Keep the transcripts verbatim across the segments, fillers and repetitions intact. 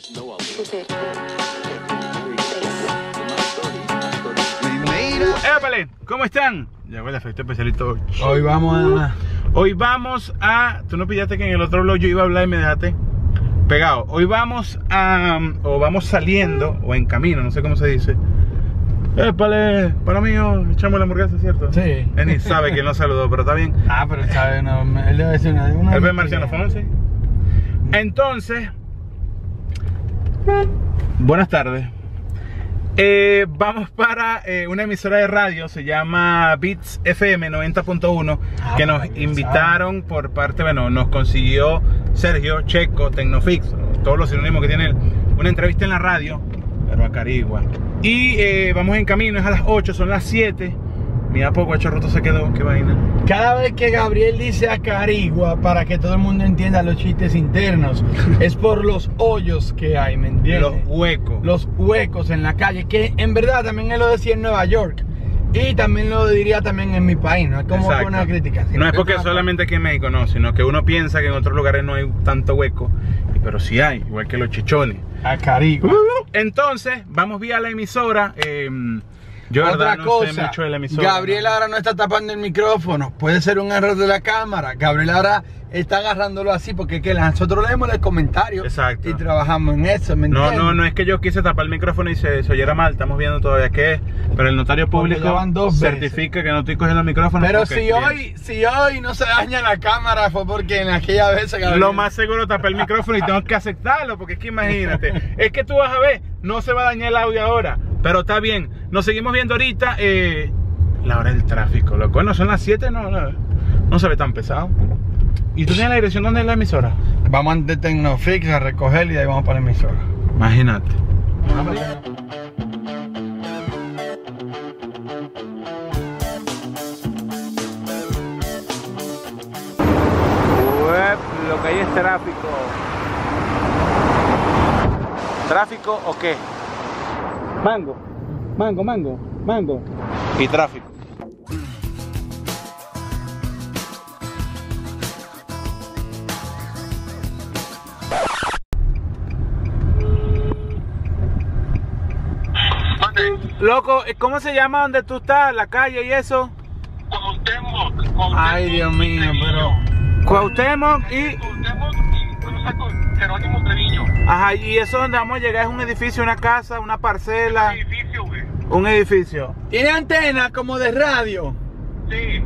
¡Épale! ¿Cómo están? Llegó el efecto especialito. Hoy vamos a... Hoy vamos a... Tú no pillaste que en el otro blog yo iba a hablar y me dejaste pegado. Hoy vamos a... O vamos saliendo, o en camino, no sé cómo se dice. ¡Épale! Para mí, echamos la hamburguesa, ¿cierto? Sí. Él ni sabe que él no saludó, pero está bien. Ah, pero él sabe, no, él debe decir una... una Él ve Marciano Fonsi. Entonces... Buenas tardes. Eh, vamos para eh, una emisora de radio, se llama Beats F M noventa punto uno, ah, que nos invitaron por parte, bueno, nos consiguió Sergio Checo, Tecnofix, todos los sinónimos que tienen, una entrevista en la radio, pero a Carigua. Y eh, vamos en camino, es a las ocho, son las siete. Mira, poco hecho roto se quedó, qué vaina. Cada vez que Gabriel dice a Carigua, para que todo el mundo entienda los chistes internos, es por los hoyos que hay, ¿me entiendes? Los huecos. Los huecos en la calle, que en verdad también él lo decía en Nueva York. Y también lo diría también en mi país, no es como Exacto. una crítica. No es porque solamente aquí en México, no, sino que uno piensa que en otros lugares no hay tanto hueco, pero sí hay, igual que los chichones. A Carigua. Entonces, vamos vía la emisora. Eh, Yo Otra verdad, no cosa, sé mucho de la emisora, Gabriel ¿no? ahora no está tapando el micrófono, puede ser un error de la cámara. Gabriel ahora está agarrándolo así porque es que nosotros leemos el comentario. Exacto. Y trabajamos en eso, ¿me No, entiendes? no, no es que yo quise tapar el micrófono y se, se oyera mal, estamos viendo todavía qué es, pero el notario público ya van dos certifica que no estoy cogiendo el micrófono. Pero porque, si bien, hoy, si hoy no se daña la cámara fue porque en aquella vez Gabriel... lo más seguro tapé el micrófono y tengo que aceptarlo, porque es que imagínate, es que tú vas a ver, no se va a dañar el audio ahora, pero está bien, nos seguimos viendo ahorita, eh, la hora del tráfico, loco. Bueno, son las siete, no, no, no se ve tan pesado. ¿Y tú tienes la dirección dónde es la emisora? Vamos ante Tecnofix a recoger y de ahí vamos para la emisora. Imagínate. Uep, lo que hay es tráfico. ¿Tráfico o qué? Mango, mango, mango, mango. Y tráfico. Loco, ¿cómo se llama donde tú estás? La calle y eso. Cuauhtémoc, Cuauhtémoc. Ay, Dios mío, pero... Cuauhtémoc y... Cuauhtémoc y cruza con Jerónimo Treviño. Ajá, y eso donde vamos a llegar es un edificio, una casa, una parcela. Un edificio, güey. Un edificio. ¿Tiene antena como de radio? Sí.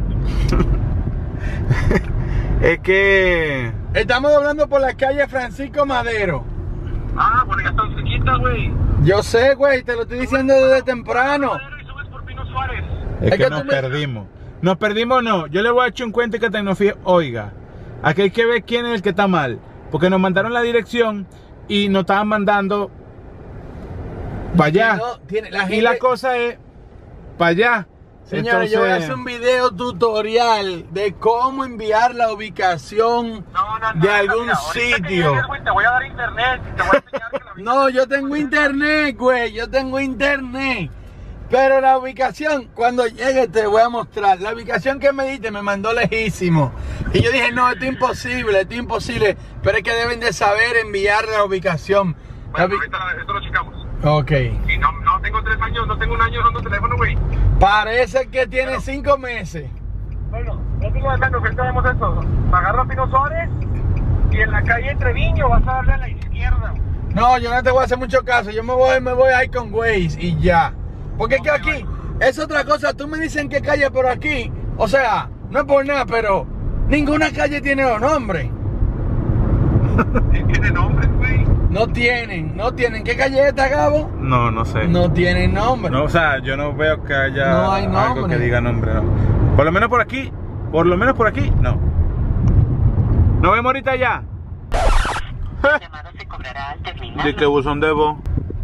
Es que... Estamos hablando por la calle Francisco Madero. Ah, porque ya están cerquita, güey. Yo sé, güey, te lo estoy diciendo desde temprano. Y subes por Pino Suárez. Es, Es que, que nos tú me- perdimos. Nos perdimos no. Yo le voy a echar un cuento que Tecnofix oiga. Aquí hay que ver quién es el que está mal. Porque nos mandaron la dirección y nos estaban mandando para allá. No, tiene- la Y gente- la cosa es para allá. Señores, yo voy a hacer un video tutorial de cómo enviar la ubicación No, no, no. de no, algún mira, ahorita que sitio. llegues, güey, te voy a dar internet. Te voy a enseñar que la No, yo tengo internet, güey, yo tengo internet. Pero la ubicación, cuando llegue te voy a mostrar. La ubicación que me diste me mandó lejísimo. Y yo dije, no, esto es imposible, esto es imposible. Pero es que deben de saber enviar la ubicación. La Bueno, ubi- ahorita esto lo checamos. Ok. Y no, no tengo tres años, no tengo un año usando teléfono, güey. Parece que tiene cinco meses. Bueno, no tengo de menos, ahorita vemos esto. Agarra Pino Suárez y en la calle Treviño vas a darle a la izquierda, güey. No, yo no te voy a hacer mucho caso. Yo me voy, me voy ahí con Waze y ya. Porque es que aquí es otra cosa. Tú me dicen qué calle, pero aquí, o sea, no es por nada, pero ninguna calle tiene los nombres. Tiene nombre, güey. No tienen, no tienen. ¿Qué calle es esta, Gabo? No, no sé. No tienen nombre. No, o sea, yo no veo que haya No hay algo nombre. que diga nombre, no. Por lo menos por aquí, por lo menos por aquí, no. Nos vemos ahorita ya. La llamada se cobrará al terminar. ¿De qué buzón debo?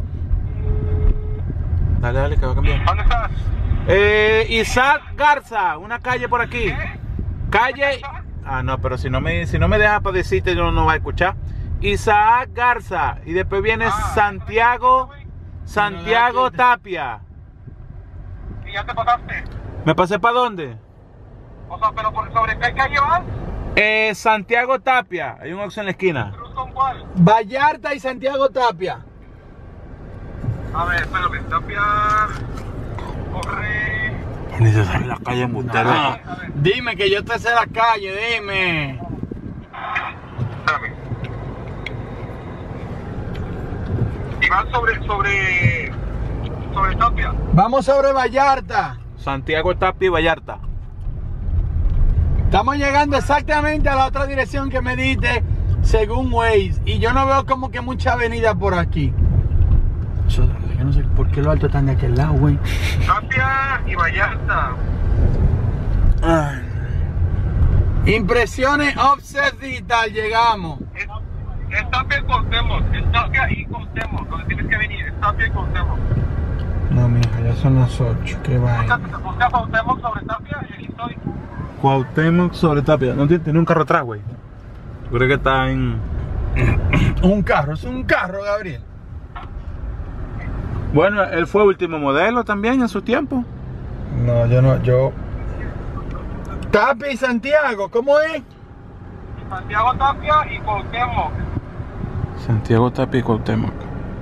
Dale, dale, que va a cambiar. ¿Dónde estás? Eh, Isaac Garza, una calle por aquí. Calle... Ah, no, pero si no me, si no me deja para decirte, yo no va a escuchar. Isaac Garza. Y después viene Ah, Santiago... Santiago Tapia. ¿Y ya te pasaste? ¿Me pasé para dónde? O sea, pero por sobre qué calle vas? Eh, Santiago Tapia. Hay un Oxxo en la esquina. Cruz con cuál? Vallarta y Santiago Tapia. A ver, espérame, Tapia. Corre. Ni se sabe la calle Montero. Ah, Dime que yo te sé la calle, dime. Espérame. Y van sobre, sobre, sobre Tapia. Vamos sobre Vallarta. Santiago Tapia y Vallarta. Estamos llegando exactamente a la otra dirección que me diste según Waze. Y yo no veo como que mucha avenida por aquí. Yo, yo no sé por qué los altos están de aquel lado, güey. Tapia y Vallarta. Ah. Impresiones Offset Digital, llegamos. Es, es Tapia y Cuauhtémoc. Es Tapia y Cuauhtémoc. Donde tienes que venir. Es Tapia y Cuauhtémoc. No, mija, ya son las ocho. Qué vaina. Busca, busca Cuauhtémoc sobre Tapia y aquí estoy. Cuauhtémoc sobre Tapia. No tiene, tiene un carro atrás, güey. Yo creo que está en... Un carro, es un carro, Gabriel. Bueno, él fue último modelo también en su tiempo. No, yo no, yo. Tapia y Santiago, ¿cómo es? Santiago Tapia y Cuauhtémoc. Santiago Tapia y Cuauhtémoc.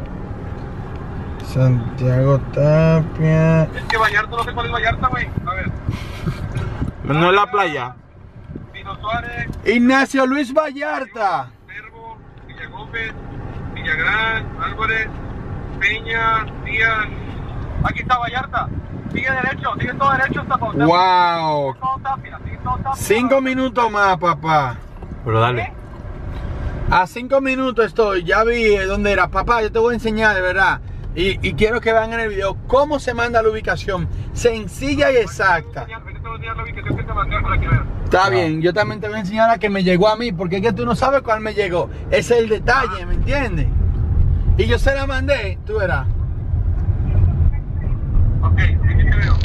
Santiago Tapia. Es que Vallarta, no sé cuál es Vallarta, güey. A ver. No es la playa. Pino Suárez, Ignacio Luis Vallarta. Verbo, Villa Gómez, Villagrán, Álvarez, Peña, Díaz. Aquí está Vallarta. Sigue derecho, sigue todo derecho hasta Cuauhtémoc. Wow. Sigue todo Tapia, sigue todo Tapia. Cinco minutos más, papá. Pero dale. A cinco minutos estoy. Ya vi dónde era. Papá, yo te voy a enseñar de verdad. Y, y quiero que vean en el video cómo se manda la ubicación. Sencilla y exacta. Está bien, yo también te voy a enseñar la que me llegó a mí, porque es que tú no sabes cuál me llegó. Ese es el detalle, ¿me entiendes? Y yo se la mandé, tú verás. Ok, aquí te veo.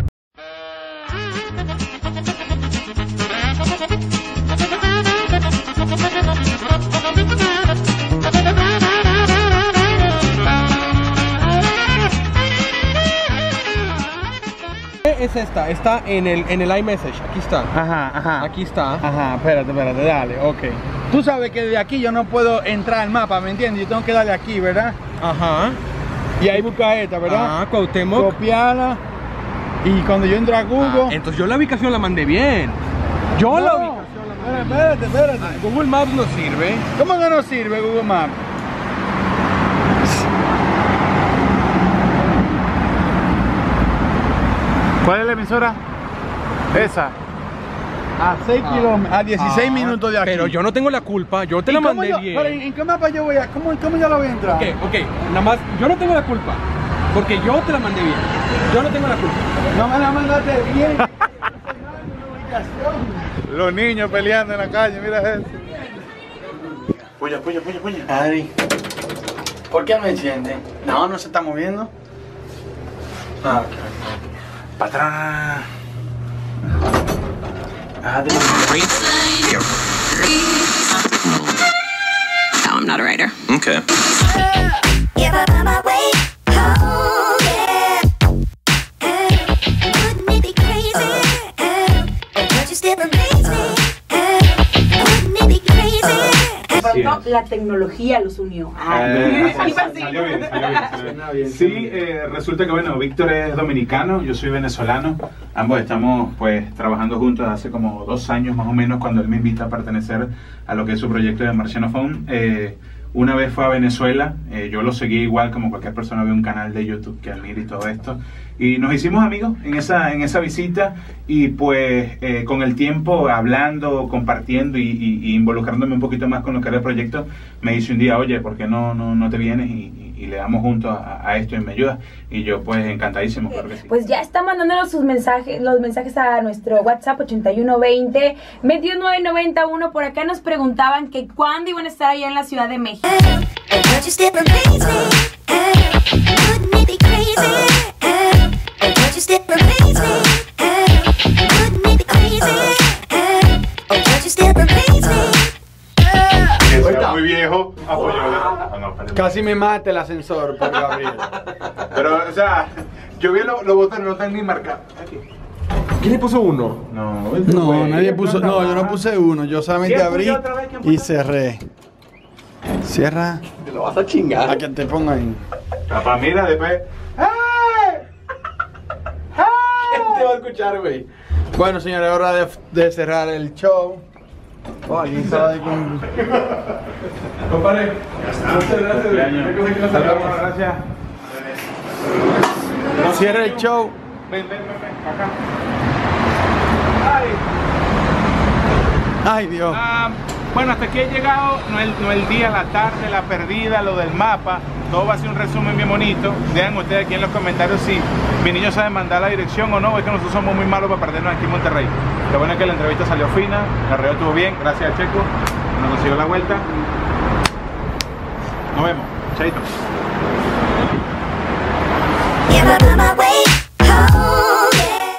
Es esta, está en el, en el iMessage, aquí está. Ajá, ajá. Aquí está. Ajá, espérate, espérate, dale, ok. Tú sabes que de aquí yo no puedo entrar al mapa, ¿me entiendes? Yo tengo que darle aquí, ¿verdad? Ajá. Y ahí busca esta, ¿verdad? Ah, Cuauhtémoc. Copiarla. Y cuando yo entro a Google... Ah, entonces yo la ubicación la mandé bien. Yo la No, ubicación la mandé espérate, espérate, bien. espérate. Google Maps no sirve. ¿Cómo que no sirve Google Maps? ¿Cuál es la emisora? Esa. A seis kilómetros, a dieciséis Ah, minutos de aquí. Pero yo no tengo la culpa, yo te ¿Y la cómo mandé yo- bien. pero ¿en, en qué mapa yo voy a...? ¿Cómo, cómo yo la voy a entrar? Ok, ok, nada más, yo no tengo la culpa. Porque yo te la mandé bien. Yo no tengo la culpa. No me la mandaste bien. Los niños peleando en la calle, mira eso. Puya, puya, puya, puya. Adri, ¿por qué no enciende? No, no se está moviendo. Ah, ok. Para atrás. Adri. No, I'm not a writer. Okay. If I find my way home, yeah. Wouldn't it be crazy? Would you still amaze me? Wouldn't it be crazy? Pronto la tecnología los unió. Eh, Ay, sal- salió bien, salió bien, salió bien. Sí, eh, resulta que bueno, Víctor es dominicano, yo soy venezolano. Ambos estamos pues trabajando juntos hace como dos años más o menos, cuando él me invita a pertenecer a lo que es su proyecto de Marciano Phone. Eh, una vez fue a Venezuela, eh, yo lo seguí igual como cualquier persona ve un canal de YouTube que admira y todo esto. Y nos hicimos amigos en esa, en esa visita y pues eh, con el tiempo hablando, compartiendo y, y, y involucrándome un poquito más con lo que era el proyecto, me dice un día, oye, ¿por qué no, no, no te vienes y, y, y le damos juntos a, a esto y me ayudas? Y yo pues encantadísimo, claro que sí. Pues ya está mandándonos sus mensajes, los mensajes a nuestro WhatsApp ochenta y uno veinte veintinueve noventa y uno. Por acá nos preguntaban que cuándo iban a estar allá en la Ciudad de México. Would you still amaze me? Wouldn't it be crazy? Would you still amaze me? Wouldn't it be crazy? Would you still amaze me? Que sea muy viejo, apoyo. Ah, no, perdón. Casi me mata el ascensor por Gabriel. Pero, o sea, yo vi los lo botones, no están ni marcados. Aquí. ¿Quién le puso uno? No, No, nadie puso, no, yo no puse uno, yo solamente abrí y cerré. Cierra. Te lo vas a chingar. A que te pongan. Papá, mira, después. ¿Quién te va a escuchar, güey? Bueno, señores, es hora de, de cerrar el show. Oh, alguien estaba ahí con. Compadre, muchas gracias. Gracias. Cierra el show. Ven, ven, ven, ven, acá. Ay, Dios. Ah, bueno, hasta aquí he llegado, no el, no el día, la tarde, la perdida, lo del mapa. Todo va a ser un resumen bien bonito. Dejen ustedes aquí en los comentarios si mi niño sabe mandar la dirección o no. Es que nosotros somos muy malos para perdernos aquí en Monterrey. Lo bueno es que la entrevista salió fina, el arreglo estuvo bien, gracias a Checo, nos consiguió la vuelta. Nos vemos, chaito. Yeah,